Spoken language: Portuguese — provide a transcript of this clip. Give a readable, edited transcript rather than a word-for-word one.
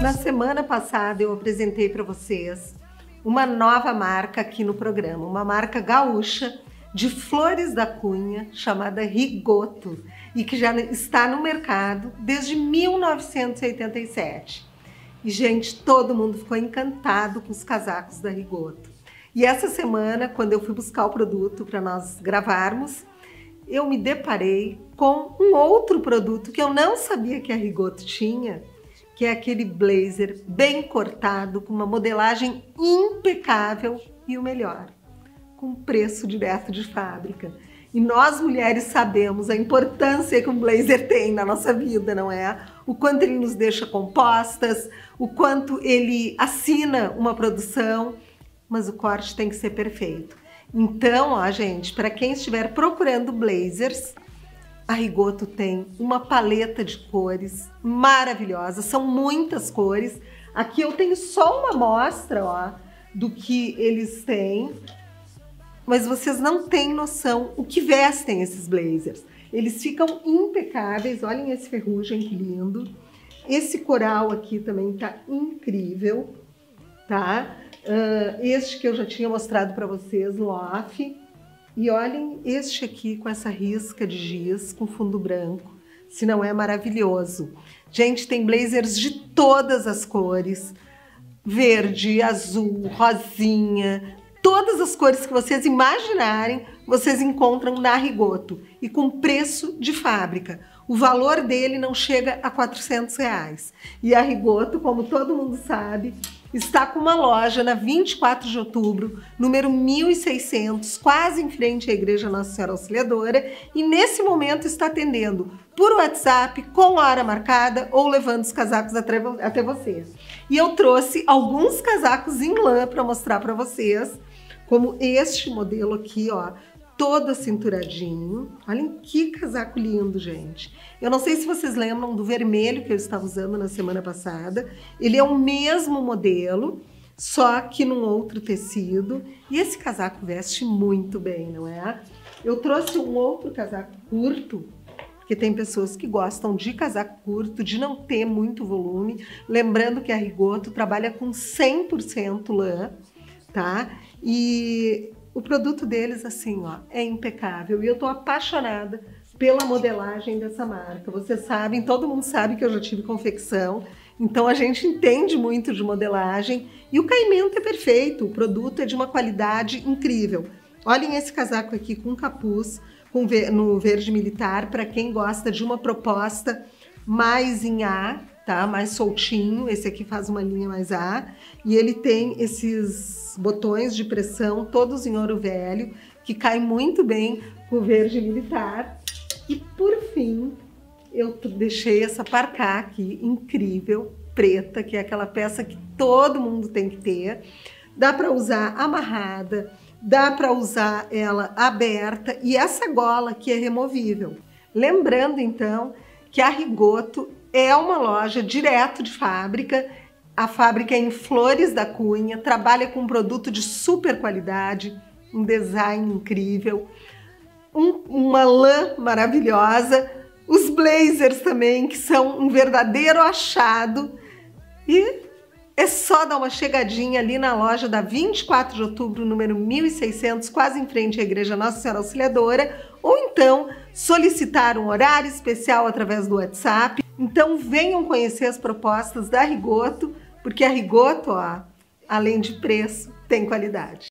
Na semana passada eu apresentei para vocês uma nova marca aqui no programa, uma marca gaúcha de Flores da Cunha chamada Rigoto e que já está no mercado desde 1987. E, gente, todo mundo ficou encantado com os casacos da Rigoto. E essa semana, quando eu fui buscar o produto para nós gravarmos, eu me deparei com um outro produto que eu não sabia que a Rigoto tinha, que é aquele blazer bem cortado, com uma modelagem impecável e o melhor, com preço direto de fábrica. E nós mulheres sabemos a importância que um blazer tem na nossa vida, não é? O quanto ele nos deixa compostas, o quanto ele assina uma produção, mas o corte tem que ser perfeito. Então, ó, gente, para quem estiver procurando blazers, a Rigoto tem uma paleta de cores maravilhosa, são muitas cores. Aqui eu tenho só uma amostra, ó, do que eles têm, mas vocês não têm noção o que vestem esses blazers. Eles ficam impecáveis, olhem esse ferrugem que lindo. Esse coral aqui também tá incrível, tá? Este que eu já tinha mostrado para vocês, Loaf. E olhem este aqui com essa risca de giz com fundo branco, se não é maravilhoso. Gente, tem blazers de todas as cores, verde, azul, rosinha, todas as cores que vocês imaginarem, vocês encontram na Rigoto e com preço de fábrica. O valor dele não chega a R$400. E a Rigoto, como todo mundo sabe, está com uma loja na 24 de outubro, número 1600, quase em frente à Igreja Nossa Senhora Auxiliadora, e nesse momento está atendendo por WhatsApp, com hora marcada, ou levando os casacos até você. E eu trouxe alguns casacos em lã para mostrar para vocês, como este modelo aqui, ó, todo cinturadinho. Olhem que casaco lindo, gente. Eu não sei se vocês lembram do vermelho que eu estava usando na semana passada. Ele é o mesmo modelo, só que num outro tecido. E esse casaco veste muito bem, não é? Eu trouxe um outro casaco curto, porque tem pessoas que gostam de casaco curto, de não ter muito volume. Lembrando que a Rigoto trabalha com 100% lã, tá? E o produto deles, assim, ó, é impecável. E eu tô apaixonada pela modelagem dessa marca. Vocês sabem, todo mundo sabe que eu já tive confecção, então a gente entende muito de modelagem e o caimento é perfeito, o produto é de uma qualidade incrível. Olhem esse casaco aqui com capuz, no verde militar, para quem gosta de uma proposta mais em A, tá? Mais soltinho. Esse aqui faz uma linha mais A e ele tem esses botões de pressão todos em ouro velho que cai muito bem com o verde militar. E por fim eu deixei essa parcá aqui incrível, preta, que é aquela peça que todo mundo tem que ter. Dá para usar amarrada, dá para usar ela aberta e essa gola aqui é removível. Lembrando então que a Rigoto é uma loja direto de fábrica. A fábrica é em Flores da Cunha, trabalha com um produto de super qualidade, um design incrível, uma lã maravilhosa, os blazers também, que são um verdadeiro achado. E é só dar uma chegadinha ali na loja da 24 de outubro, número 1600, quase em frente à Igreja Nossa Senhora Auxiliadora, ou então solicitar um horário especial através do WhatsApp. Então venham conhecer as propostas da Rigoto, porque a Rigoto, ó, além de preço, tem qualidade.